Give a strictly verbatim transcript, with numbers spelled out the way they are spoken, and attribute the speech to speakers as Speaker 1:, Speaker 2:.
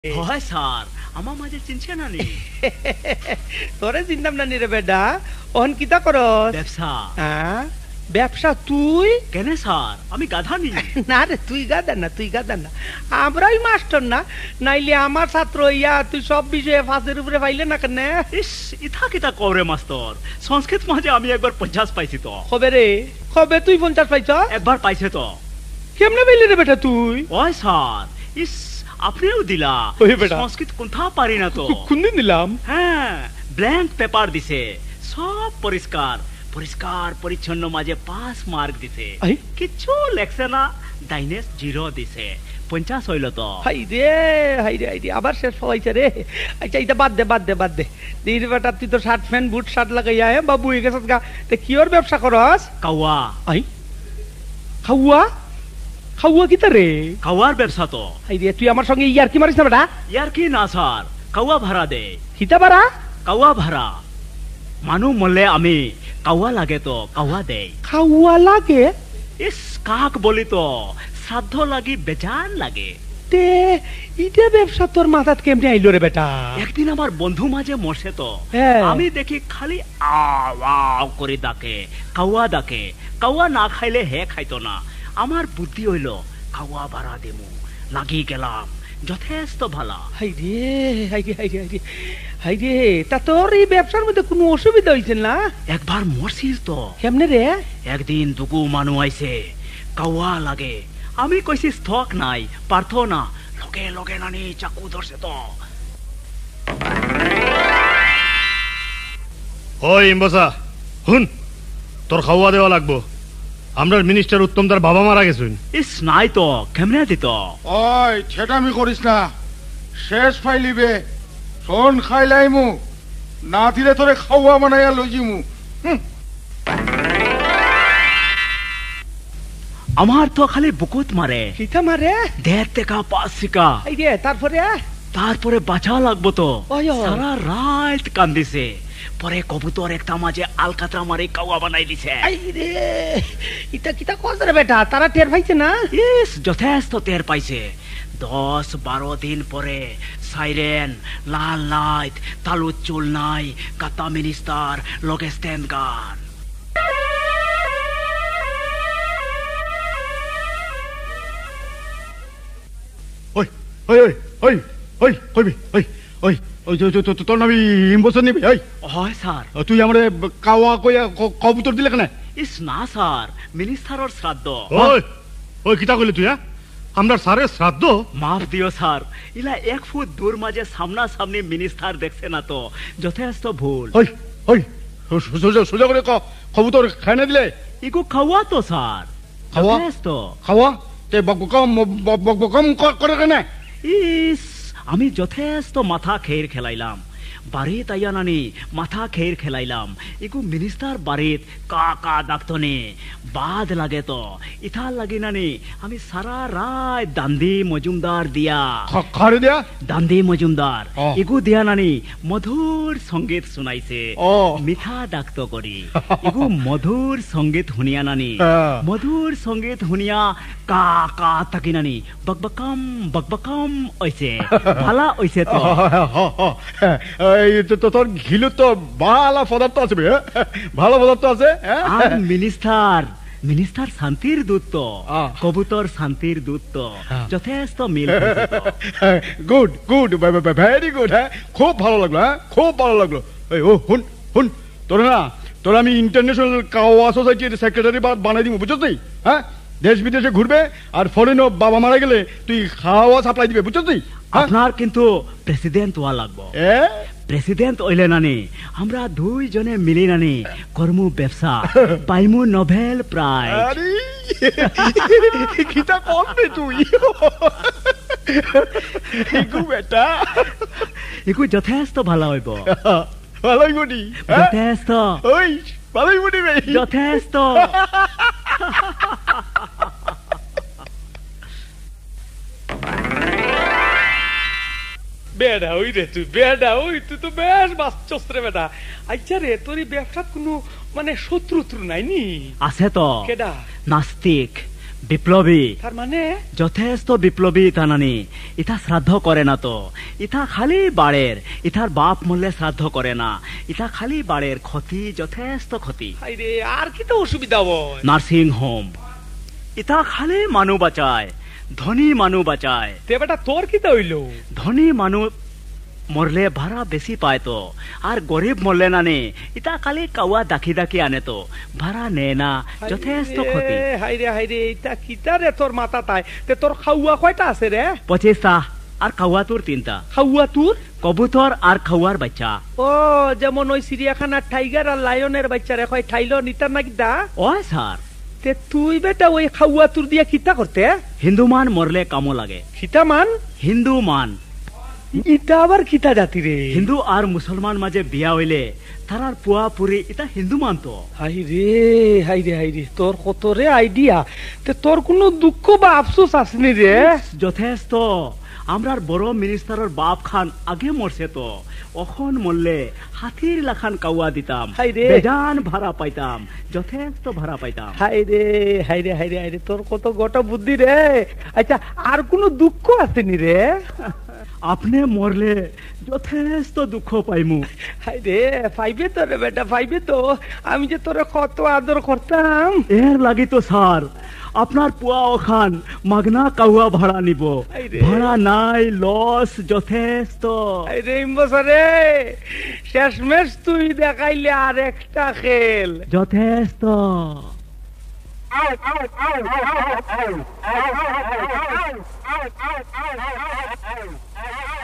Speaker 1: হয় স্যার আমার মাঝে চিনছে না নি
Speaker 2: তোরে চিনতাম না নি রে বেটা ওহন কিতা করস
Speaker 1: ব্যবসা
Speaker 2: হ্যাঁ ব্যবসা তুই
Speaker 1: কেন স্যার আমি গাধা নি
Speaker 2: না রে তুই গাধা না তুই গাধা না আমরাই মাস্টার না নাইলে আমার ছাত্র ইয়া তুই সব বিষয়ে ফাঁসের উপরে পাইলে না কেন
Speaker 1: ইস ইথা কিতা করে মাস্টার সংস্কৃত মাঝে আমি একবার পঞ্চাশ পাইছি তো
Speaker 2: কবে রে কবে তুই পঞ্চাশ পাইছ
Speaker 1: একবার পাইছে তো
Speaker 2: কেমনে পাইলি রে বেটা তুই
Speaker 1: ওই স্যার ইস আপনিও দিলা
Speaker 2: ওই বেটা
Speaker 1: সংস্কৃত কোনথা পারি না তো
Speaker 2: কোনদিন দিলাম
Speaker 1: হ্যাঁ ব্ল্যাঙ্ক পেপার দিছে সব পরিষ্কার পরিষ্কার পরিচ্ছন্ন মাঝে পাঁচ মার্ক দিছে কিছু লেখছে না ডাইনেস জিরো দিছে পঞ্চাশ হইল তো
Speaker 2: হাই রে হাই রে হাই রে আবার শেষ হইছে রে আচ্ছা এটা বাদ দে বাদ দে বাদ দে দিদি বেটা তুই তো শার্ট প্যান্ট বুট শার্ট লাগাইয়া হে বাবু হয়ে গেছিস গা তে কিওর ব্যবসা করস
Speaker 1: কাওয়া
Speaker 2: আই খাওয়া খাওয়া কিতা রে
Speaker 1: কাওয়ার ব্যবসা তো
Speaker 2: হাই রে তুই আমার সঙ্গে ইয়ার কি মারিস না বেটা
Speaker 1: ইয়ার কি না স্যার কাওয়া ভাড়া দে
Speaker 2: কিতা ভাড়া
Speaker 1: কাওয়া ভাড়া মানু মরলে আমি কাওয়া লাগে তো কাওয়া দে
Speaker 2: খাওয়া লাগে
Speaker 1: ইস কাক বলি তো শ্রাদ্ধ লাগি বেজান লাগে
Speaker 2: তে ইটা ব্যবসা তোর মাথাত কেমনে আইলো রে বেটা
Speaker 1: একদিন আমার বন্ধু মাঝে মরছে তো আমি দেখি খালি আও আও করে ডাকে কাওয়া ডাকে কাওয়া না খাইলে হে খাইতো না আমার বুদ্ধি হইল কাওয়া ভাড়া দেমু লাগি গেলাম যথেষ্ট ভালো
Speaker 2: হাই রে হাই রে হাই রে হাই রে হাই রে তা তোর এই ব্যবসার মধ্যে কোনো অসুবিধা হইছে না
Speaker 1: একবার মরছিস তো
Speaker 2: কেমনে রে
Speaker 1: একদিন দুগু মানু আইছে কাওয়া লাগে আমি কইছি স্টক নাই পারতো না লগে লগে নানি চাকু ধরছে তো
Speaker 3: ওই ইম্বসা হুন তোর খাওয়া দেওয়া লাগবো আমরা মিনিস্টার উত্তম তার বাবা মারা গেছেন
Speaker 1: ইস নাই তো কেমনে দিত
Speaker 4: ওই ছেটামি করিস না শেষ ফাইলিবে শোন খাইলাইমু না দিলে তোরে খাওয়া বানাইয়া লইজিমু
Speaker 1: আমার তো খালি বুকুত মারে
Speaker 2: কিতা মারে
Speaker 1: দেড় টাকা পাঁচ টাকা
Speaker 2: এই রে তারপরে
Speaker 1: তারপরে বাঁচা লাগবো তো
Speaker 2: ওই ওই।
Speaker 1: সারা রাত কান্দিছে পরে কবুতর একটা মাঝে আলকাতরা মারে কাওয়া বানাই দিছে
Speaker 2: এই রে ইটা কিতা কস রে বেটা তারা টের পাইছে না
Speaker 1: ইস যথেষ্ট টের পাইছে দশ বারো দিন পরে সাইরেন লাল লাইট তালুর চুল নাই কাতা মিনিস্টার লগে স্ট্যান্ড গান
Speaker 3: ওই ওই ওই ওই ওই কইবি ওই ওই ওই তোর নামি ইম্বসা নিবি ওই
Speaker 1: হয় স্যার
Speaker 3: তুই আমারে কাওয়া কইয়া কবুতর দিলে কেন
Speaker 1: ইস না স্যার মিনিস্টারের শ্রাদ্ধ
Speaker 3: ওই ওই কিতা কইলি তুই আমরা স্যারের শ্রাদ্ধ
Speaker 1: মাফ দিও স্যার ইলা এক ফুট দূর মাঝে সামনা সামনি মিনিস্টার দেখছে না তো যথেষ্ট ভুল
Speaker 3: ওই ওই সোজা সোজা করে কবুতর খাই না দিলে
Speaker 1: ইগো খাওয়া তো স্যার
Speaker 3: খাওয়া
Speaker 1: যথেষ্ট
Speaker 3: খাওয়া তে বকবকম বকবকম করে কেন
Speaker 1: ইস আমি যথেষ্ট মাথা খের খেলাইলাম বাড়িত আইয়া নানি মাথা খের খেলাইলাম ইগু মিনিস্টার বাড়িত কা কা ডাক্তনে বাদ লাগে তো ইথার লাগি নানি আমি সারা রাত দান্দি মজুমদার দিয়া
Speaker 3: খারে দিয়া
Speaker 1: দান্দি মজুমদার ইগু দিয়া নানি মধুর সঙ্গীত শুনাইছে মিঠা ডাক্ত করি ইগু মধুর সঙ্গীত শুনিয়া নানি মধুর সঙ্গীত শুনিয়া কা কা তাকি নানি বকবকম বকবকম ওইছে ভালা ওইছে তো
Speaker 3: তোর ঘিলু তো ভালো পদার্থ আছে ভালো পদার্থ আছে
Speaker 1: মিনিস্টার মিনিস্টার শান্তির দূত তো কবুতর শান্তির দূত তো যথেষ্ট মিল
Speaker 3: গুড গুড ভেরি গুড হ্যাঁ খুব ভালো লাগলো হ্যাঁ খুব ভালো লাগলো ও হুন হুন তোর না তোর আমি ইন্টারন্যাশনাল কাওয়া সোসাইটির সেক্রেটারি বানাই দিব বুঝছ তুই হ্যাঁ দেশ বিদেশে ঘুরবে আর ফরেনও বাবা মারা গেলে তুই খাওয়া সাপ্লাই দিবে বুঝছ তুই
Speaker 1: আপনার কিন্তু প্রেসিডেন্ট হওয়া লাগবো প্রেসিডেন্ট হইলে নানি আমরা দুইজনে মিলি নানি কর্মু ব্যবসা পাইমু নোবেল প্রাইজ
Speaker 3: কিতা করবে তুই ইগু বেটা
Speaker 1: ইগু যথেষ্ট ভালো হইব
Speaker 3: ভালো হইব নি
Speaker 1: যথেষ্ট
Speaker 3: ওই ভালো হইব নি
Speaker 1: যথেষ্ট
Speaker 2: বেডা ওই রে তুই বেডা ওই তুই তো বেশ বাচ্চস রে বেটা আচ্ছা রে তোর ব্যবসা কোনো মানে শত্রু নাই নি
Speaker 1: আছে তো
Speaker 2: কেডা
Speaker 1: নাস্তিক বিপ্লবী
Speaker 2: তার মানে
Speaker 1: যথেষ্ট বিপ্লবী তানানি ইথা শ্রাদ্ধ করে না তো ইথা খালি বাড়ের ইথার বাপ মূল্যে শ্রাদ্ধ করে না ইথা খালি বাড়ের ক্ষতি যথেষ্ট ক্ষতি
Speaker 2: হাইরে আর কি তো অসুবিধা হয়
Speaker 1: নার্সিং হোম ইথা খালি মানুষ বাঁচায় ধনী মানুষ বাঁচায়
Speaker 2: তে বেটা তোর কি তো হইল
Speaker 1: ধনী মানুষ মরলে ভাড়া বেশি পায় তো আর গরিব মরলে না নে ইটা খালি কাওয়া দাখি দাখি আনে তো ভাড়া নে না যথেষ্ট ক্ষতি
Speaker 2: হাইরে হাইরে এটা কিটা রে তোর মাথা তাই তে তোর খাওয়া কয়টা আছে রে
Speaker 1: পঁচিশটা আর খাওয়া তোর তিনটা
Speaker 2: খাওয়া তোর
Speaker 1: কবুতর আর খাওয়ার বাচ্চা
Speaker 2: ও যেমন ওই চিড়িয়াখানার টাইগার আর লায়নের বাচ্চারে কয় ঠাইলো নিতার নাকি দা
Speaker 1: ও স্যার
Speaker 2: তে তুই বেটা ওই খাওয়া তোর দিয়া কিতা করতে
Speaker 1: হিন্দু মান মরলে কামো লাগে
Speaker 2: খিতা মান
Speaker 1: হিন্দু মান
Speaker 2: ইটা আবার কিতা জাতি রে
Speaker 1: হিন্দু আর মুসলমান মাঝে বিয়া হইলে তারার পুয়া পুরি এটা হিন্দু মান তো
Speaker 2: হাই রে হাই রে হাই রে তোর কত রে আইডিয়া তে তোর কোনো দুঃখ বা আফসোস আসেনি রে
Speaker 1: যথেষ্ট আমরার বড় মিনিস্টারের বাপ খান আগে মরছে তো অখন মরলে হাতির লাখান কাওয়া দিতাম বেজান ভাড়া পাইতাম যথেষ্ট ভাড়া পাইতাম
Speaker 2: হাই রে হাই রে হাই রে হাই রে তোর কত গোটা বুদ্ধি রে আচ্ছা আর কোনো দুঃখ আসেনি রে
Speaker 1: আপনি মরলে যথেষ্ট দুঃখ পাইমু
Speaker 2: হাই রে পাইবে তো রে বেটা পাইবে তো আমি যে তোরে কত আদর করতাম
Speaker 1: এর লাগি তো স্যার আপনার পুয়া ওখান মাগনা কাউয়া ভাড়া নিব ভাড়া নাই লস যথেষ্ট
Speaker 2: রে বছরে শেষমেশ তুই দেখাইলে আর একটা খেল
Speaker 1: যথেষ্ট
Speaker 5: Oh,